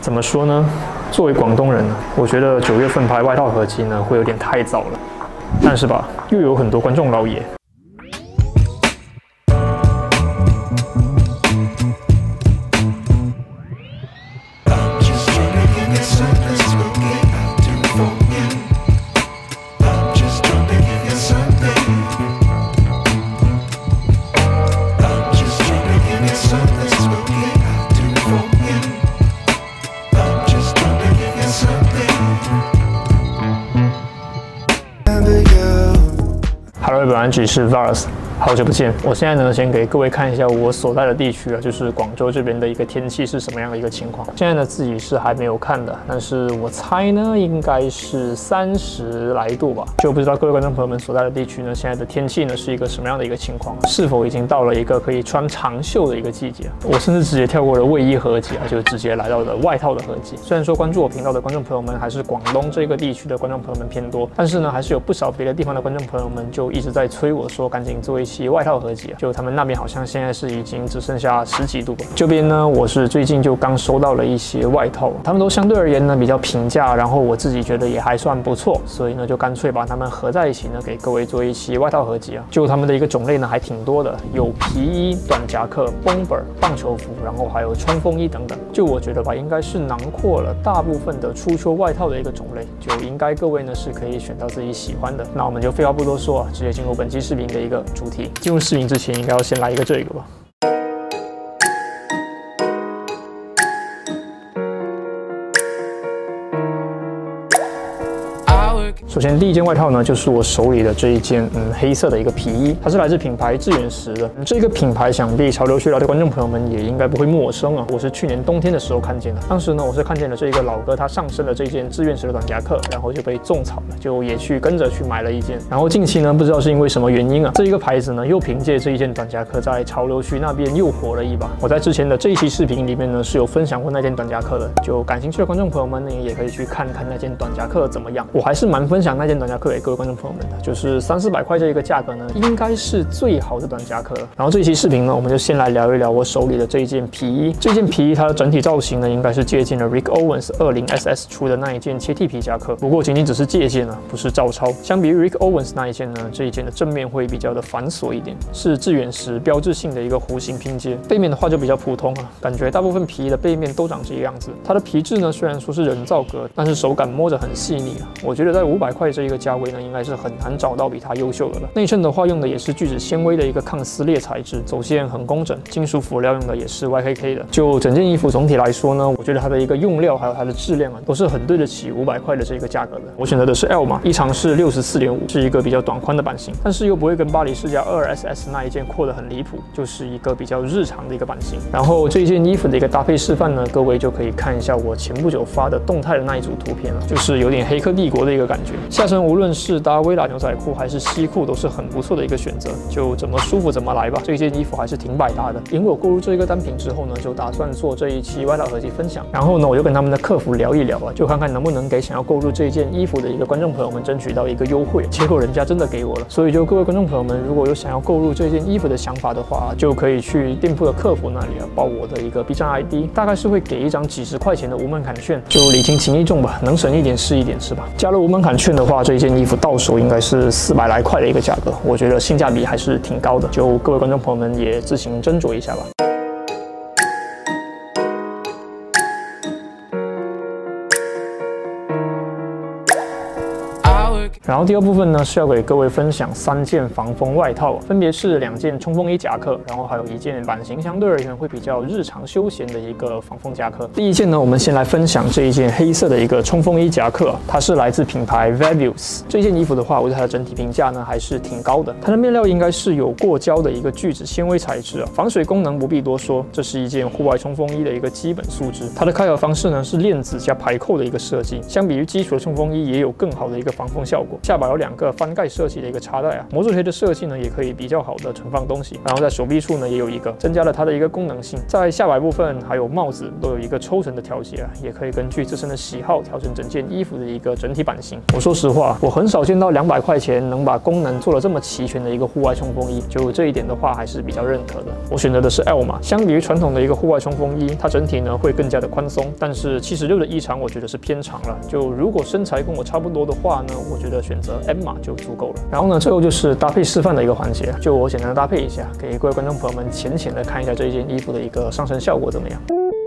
怎么说呢？作为广东人呢，我觉得9月份拍外套合集呢会有点太早了。但是吧，又有很多观众老爷。Hello， 本安局是 Vars， 好久不见。我现在呢，先给各位看一下我所在的地区啊，就是广州这边的一个天气是什么样的一个情况。现在呢，自己是还没有看的，但是我猜呢，应该是30来度吧。就不知道各位观众朋友们所在的地区呢，现在的天气呢是一个什么样的一个情况？是否已经到了一个可以穿长袖的一个季节？我甚至直接跳过了卫衣合集啊，就直接来到了外套的合集。虽然说关注我频道的观众朋友们还是广东这个地区的观众朋友们偏多，但是呢，还是有不少别的地方的观众朋友们就一直在催我说赶紧做一期外套合集啊。就他们那边好像现在是已经只剩下10几度吧。这边呢，我是最近就刚收到了一些外套，他们都相对而言呢比较平价，然后我自己觉得也还算不错，所以呢就干脆把它们合在一起呢，给各位做一期外套合集啊。就他们的一个种类呢还挺多的，有皮衣、短夹克、bomber、棒球服，然后还有冲锋衣等等。就我觉得吧，应该是囊括了大部分的初秋外套的一个种类，就应该各位呢是可以选到自己喜欢的。那我们就废话不多说啊，直接进入本期视频的一个主题。进入视频之前，应该要先来一个这个吧。首先，第一件外套呢，就是我手里的这一件黑色的一个皮衣，它是来自品牌致远石的。这个品牌想必潮流学来的观众朋友们也应该不会陌生啊。我是去年冬天的时候看见的，当时呢，我是看见了这一个老哥他上身的这件致远石的短夹克，然后就被种草了，就也去跟着去买了一件。然后近期呢，不知道是因为什么原因啊，这一个牌子呢又凭借这一件短夹克在潮流区那边又火了一把。我在之前的这一期视频里面呢是有分享过那件短夹克的，就感兴趣的观众朋友们呢也可以去看看那件短夹克怎么样。我还是蛮分享那件短夹克给各位观众朋友们的，就是300-400块这一个价格呢，应该是最好的短夹克了。然后这一期视频呢，我们就先来聊一聊我手里的这一件皮衣。这件皮衣它的整体造型呢，应该是借鉴了 Rick Owens 20SS 出的那一件切替皮夹克，不过仅仅只是借鉴啊，不是照抄。相比于 Rick Owens 那一件呢，这一件的正面会比较的繁琐一点，是致远石标志性的一个弧形拼接。背面的话就比较普通啊，感觉大部分皮衣的背面都长这个样子。它的皮质呢，虽然说是人造革，但是手感摸着很细腻啊。我觉得在500块这一个价位呢，应该是很难找到比它优秀的了。内衬的话用的也是聚酯纤维的一个抗撕裂材质，走线很工整，金属辅料用的也是 YKK 的。就整件衣服总体来说呢，我觉得它的一个用料还有它的质量啊，都是很对得起500块的这个价格的。我选择的是 L 码，衣长是64.5，是一个比较短宽的版型，但是又不会跟巴黎世家 2SS 那一件阔得很离谱，就是一个比较日常的一个版型。然后这一件衣服的一个搭配示范呢，各位就可以看一下我前不久发的动态的那一组图片了，就是有点黑客帝国的一个感觉。下身无论是搭微拉牛仔裤还是西裤都是很不错的一个选择，就怎么舒服怎么来吧。这件衣服还是挺百搭的。因为我购入这一个单品之后呢，就打算做这一期外套合集分享。然后呢，我就跟他们的客服聊一聊啊，就看看能不能给想要购入这一件衣服的一个观众朋友们争取到一个优惠。结果人家真的给我了。所以就各位观众朋友们，如果有想要购入这件衣服的想法的话，就可以去店铺的客服那里啊，报我的一个 B 站 ID， 大概是会给一张几10块钱的无门槛券，就礼轻情意重吧，能省一点是一点是吧？加了无门槛券的话，这一件衣服到手应该是400来块的一个价格，我觉得性价比还是挺高的，就各位观众朋友们也自行斟酌一下吧。然后第二部分呢是要给各位分享3件防风外套，分别是2件冲锋衣夹克，然后还有1件版型相对而言会比较日常休闲的一个防风夹克。第一件呢，我们先来分享这一件黑色的一个冲锋衣夹克，它是来自品牌 Values。这件衣服的话，我对它的整体评价呢还是挺高的。它的面料应该是有过胶的一个聚酯纤维材质啊，防水功能不必多说，这是一件户外冲锋衣的一个基本素质。它的开合方式呢是链子加排扣的一个设计，相比于基础的冲锋衣也有更好的一个防风效果。 果。下摆有2个翻盖设计的一个插带啊，模组贴的设计呢也可以比较好的存放东西。然后在手臂处呢也有一个，增加了它的一个功能性。在下摆部分还有帽子都有一个抽绳的调节啊，也可以根据自身的喜好调整整件衣服的一个整体版型。我说实话，我很少见到200块钱能把功能做得这么齐全的一个户外冲锋衣，就这一点的话还是比较认可的。我选择的是 L 码，相比于传统的一个户外冲锋衣，它整体呢会更加的宽松，但是76的衣长我觉得是偏长了。就如果身材跟我差不多的话呢，我觉得选择 M 码就足够了。然后呢，最后就是搭配示范的一个环节，就我简单的搭配一下，给各位观众朋友们浅浅的看一下这一件衣服的一个上身效果怎么样。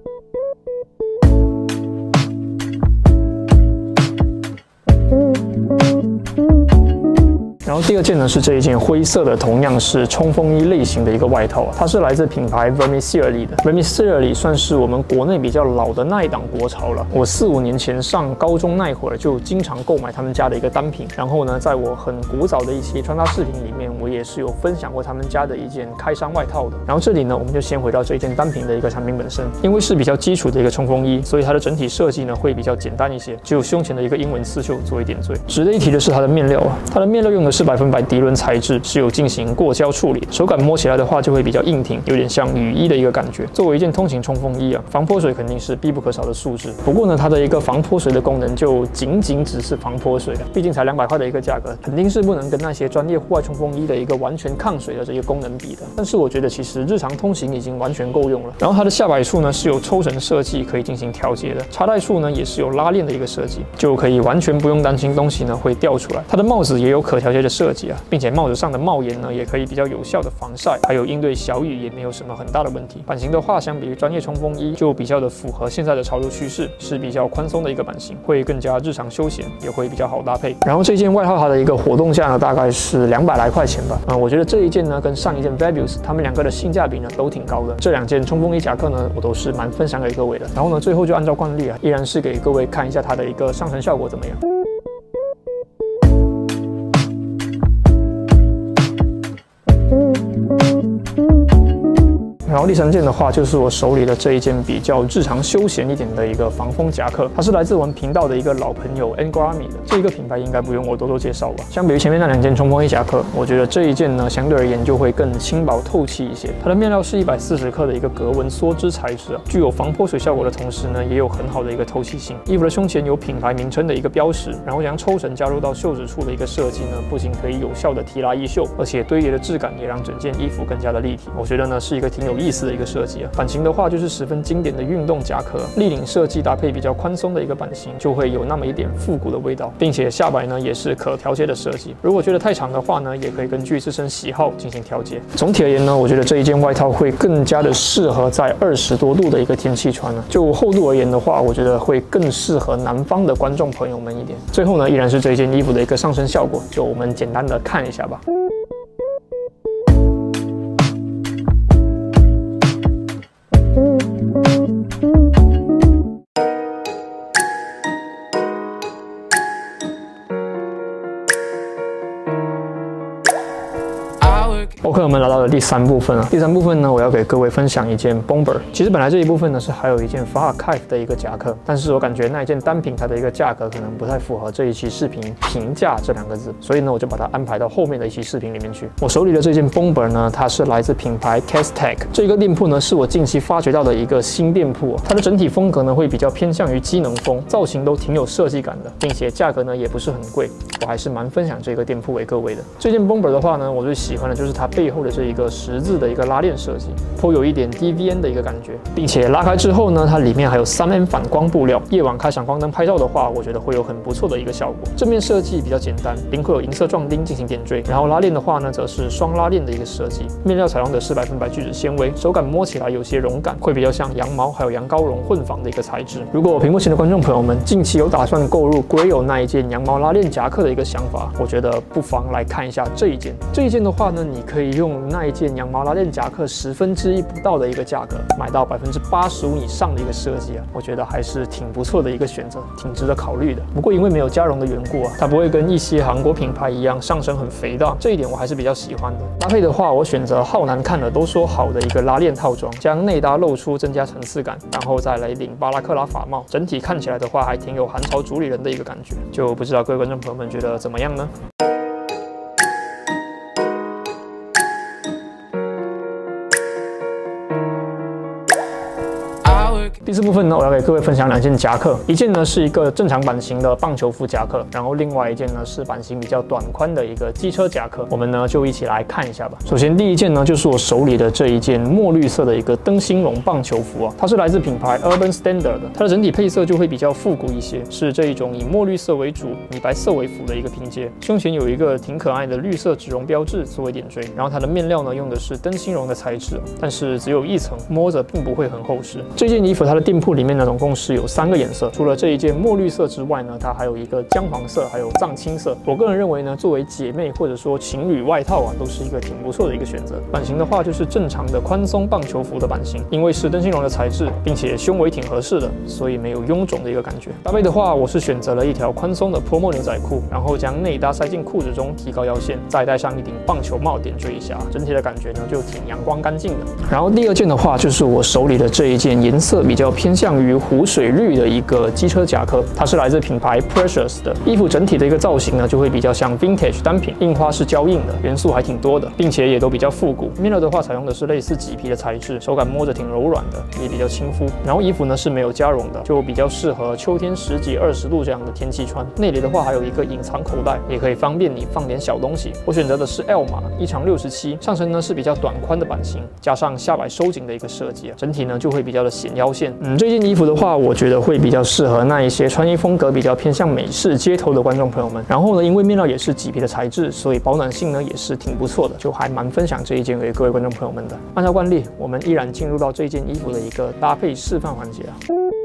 然后第二件呢是这一件灰色的，同样是冲锋衣类型的一个外套啊，它是来自品牌 Vermicelli 的。Vermicelli 算是我们国内比较老的那一档国潮了。我4、5年前上高中那会儿就经常购买他们家的一个单品。然后呢，在我很古早的一些穿搭视频里面，我也是有分享过他们家的一件开衫外套的。然后这里呢，我们就先回到这一件单品的一个产品本身，因为是比较基础的一个冲锋衣，所以它的整体设计呢会比较简单一些，只有胸前的一个英文刺绣作为点缀。值得一提的是它的面料啊，它的面料用的是100%涤纶材质，是有进行过胶处理，手感摸起来的话就会比较硬挺，有点像雨衣的一个感觉。作为一件通勤冲锋衣啊，防泼水肯定是必不可少的素质。不过呢，它的一个防泼水的功能就仅只是防泼水了，毕竟才200块的一个价格，肯定是不能跟那些专业户外冲锋衣的一个完全抗水的这个功能比的。但是我觉得其实日常通行已经完全够用了。然后它的下摆处呢是有抽绳设计可以进行调节的，插带处呢也是有拉链的一个设计，就可以完全不用担心东西呢会掉出来。它的帽子也有可调节的设计啊，并且帽子上的帽檐呢也可以比较有效的防晒，还有应对小雨也没有什么很大的问题。版型的话，相比于专业冲锋衣就比较的符合现在的潮流趋势，是比较宽松的一个版型，会更加日常休闲，也会比较好搭配。然后这件外套它的一个活动价呢大概是200来块钱吧。我觉得这一件呢跟上一件 Vabius 他们2个的性价比呢都挺高的。这2件冲锋衣夹克呢我都是蛮分享给各位的。然后呢最后就按照惯例啊，依然是给各位看一下它的一个上身效果怎么样。然后第3件的话，就是我手里的这一件比较日常休闲一点的一个防风夹克，它是来自我们频道的一个老朋友 Angarami 的。这一个品牌应该不用我多介绍吧。相比于前面那2件冲锋衣夹克，我觉得这一件呢相对而言就会更轻薄透气一些。它的面料是140克的一个格纹梭织材质啊，具有防泼水效果的同时呢，也有很好的一个透气性。衣服的胸前有品牌名称的一个标识，然后将抽绳加入到袖子处的一个设计呢，不仅可以有效的提拉衣袖，而且堆叠的质感也让整件衣服更加的立体。我觉得呢是一个挺有意思的一个设计啊。版型的话就是十分经典的运动夹克，立领设计搭配比较宽松的一个版型，就会有那么一点复古的味道，并且下摆呢也是可调节的设计。如果觉得太长的话呢，也可以根据自身喜好进行调节。总体而言呢，我觉得这一件外套会更加的适合在20多度的一个天气穿呢。就厚度而言的话，我觉得会更适合南方的观众朋友们一点。最后呢，依然是这一件衣服的一个上身效果，就我们简单的看一下吧。OK， 我们来到了第3部分了。第3部分呢，我要给各位分享一件 Bomber。其实本来这一部分呢是还有一件 Farkite 的一个夹克，但是我感觉那一件单品它的一个价格可能不太符合这一期视频评价这2个字，所以呢我就把它安排到后面的一期视频里面去。我手里的这件 Bomber 呢，它是来自品牌 Castex。这个店铺呢是我近期发掘到的一个新店铺，它的整体风格呢会比较偏向于机能风，造型都挺有设计感的，并且价格呢也不是很贵，我还是蛮分享这个店铺给各位的。这件 Bomber 的话呢，我最喜欢的就是它背后的这一个十字的一个拉链设计，颇有一点 DVN 的一个感觉，并且拉开之后呢，它里面还有3M 反光布料，夜晚开闪光灯拍照的话，我觉得会有很不错的一个效果。正面设计比较简单，领口有银色壮钉进行点缀，然后拉链的话呢，则是双拉链的一个设计。面料采用的是100%聚酯纤维，手感摸起来有些绒感，会比较像羊毛还有羊羔绒混纺的一个材质。如果屏幕前的观众朋友们近期有打算购入 Grail 那一件羊毛拉链夹克的一个想法，我觉得不妨来看一下这一件。这一件的话呢，你可以用那一件羊毛拉链夹克1/10不到的一个价格，买到85%以上的一个设计啊，我觉得还是挺不错的一个选择，挺值得考虑的。不过因为没有加绒的缘故啊，它不会跟一些韩国品牌一样上身很肥大，这一点我还是比较喜欢的。搭配的话，我选择浩南看了都说好的一个拉链套装，将内搭露出增加层次感，然后再来领巴拉克拉法帽，整体看起来的话还挺有韩潮主理人的一个感觉。就不知道各位观众朋友们觉得得怎么样呢？第四部分呢，我要给各位分享2件夹克，一件呢是一个正常版型的棒球服夹克，然后另外一件呢是版型比较短宽的一个机车夹克，我们呢就一起来看一下吧。首先第一件呢就是我手里的这一件墨绿色的一个灯芯绒棒球服啊，它是来自品牌 Urban Standard 的，它的整体配色就会比较复古一些，是这一种以墨绿色为主、米白色为辅的一个拼接，胸前有一个挺可爱的绿色植绒标志作为点缀，然后它的面料呢用的是灯芯绒的材质，但是只有一层，摸着并不会很厚实。这件衣服它的店铺里面呢，总共是有3个颜色，除了这一件墨绿色之外呢，它还有一个姜黄色，还有藏青色。我个人认为呢，作为姐妹或者说情侣外套啊，都是一个挺不错的一个选择。版型的话，就是正常的宽松棒球服的版型，因为是灯芯绒的材质，并且胸围挺合适的，所以没有臃肿的一个感觉。搭配的话，我是选择了一条宽松的泼墨牛仔裤，然后将内搭塞进裤子中，提高腰线，再戴上一顶棒球帽点缀一下，整体的感觉呢就挺阳光干净的。然后第2件的话，就是我手里的这一件颜色比较偏向于湖水绿的一个机车夹克，它是来自品牌 Precious 的。衣服整体的一个造型呢，就会比较像 Vintage 单品，印花是胶印的，元素还挺多的，并且也都比较复古。面料的话，采用的是类似麂皮的材质，手感摸着挺柔软的，也比较亲肤。然后衣服呢是没有加绒的，就比较适合秋天10几20度这样的天气穿。内里的话还有一个隐藏口袋，也可以方便你放点小东西。我选择的是 L 码，衣长67，上身呢是比较短宽的版型，加上下摆收紧的一个设计，整体呢就会比较的显腰线。这件衣服的话，我觉得会比较适合那一些穿衣风格比较偏向美式街头的观众朋友们。然后呢，因为面料也是麂皮的材质，所以保暖性呢也是挺不错的，就还蛮分享这一件给各位观众朋友们的。按照惯例，我们依然进入到这件衣服的一个搭配示范环节啊。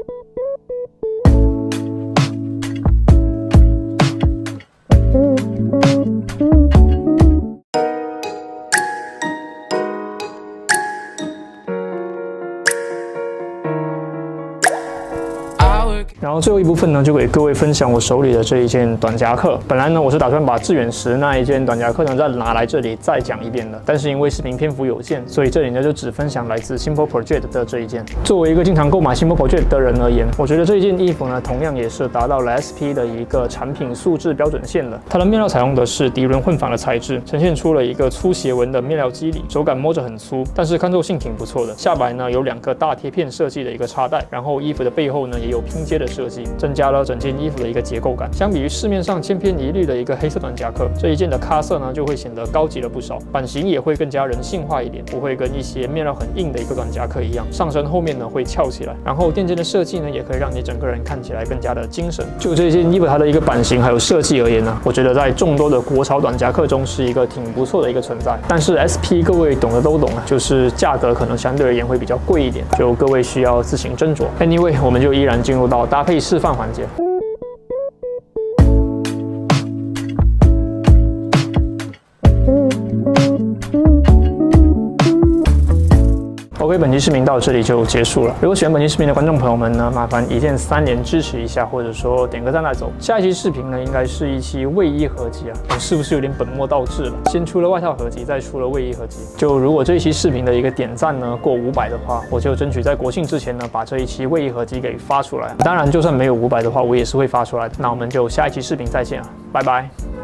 然后最后一部分呢，就给各位分享我手里的这一件短夹克。本来呢，我是打算把致远石那一件短夹克呢再拿来这里再讲一遍的，但是因为视频篇幅有限，所以这里呢就只分享来自 Simple Project 的这一件。作为一个经常购买 Simple Project 的人而言，我觉得这一件衣服呢，同样也是达到了 SP 的一个产品素质标准线了。它的面料采用的是涤纶混纺的材质，呈现出了一个粗斜纹的面料肌理，手感摸着很粗，但是看透性挺不错的。下摆呢有2个大贴片设计的一个插带，然后衣服的背后呢也有拼接的设计，增加了整件衣服的一个结构感。相比于市面上千篇一律的一个黑色短夹克，这一件的咖色呢就会显得高级了不少，版型也会更加人性化一点，不会跟一些面料很硬的一个短夹克一样，上身后面呢会翘起来，然后垫肩的设计呢也可以让你整个人看起来更加的精神。就这件衣服它的一个版型还有设计而言呢，我觉得在众多的国潮短夹克中是一个挺不错的一个存在。但是 SP 各位懂的都懂啊，就是价格可能相对而言会比较贵一点，就各位需要自行斟酌。Anyway， 我们就依然进入到搭配示范环节。OK， 本期视频到这里就结束了。如果喜欢本期视频的观众朋友们呢，麻烦一键3连支持一下，或者说点个赞带走。下一期视频呢，应该是一期卫衣合集啊，我是不是有点本末倒置了？先出了外套合集，再出了卫衣合集。就如果这一期视频的一个点赞呢过500的话，我就争取在国庆之前呢把这一期卫衣合集给发出来。当然，就算没有500的话，我也是会发出来的。那我们就下一期视频再见啊，拜拜。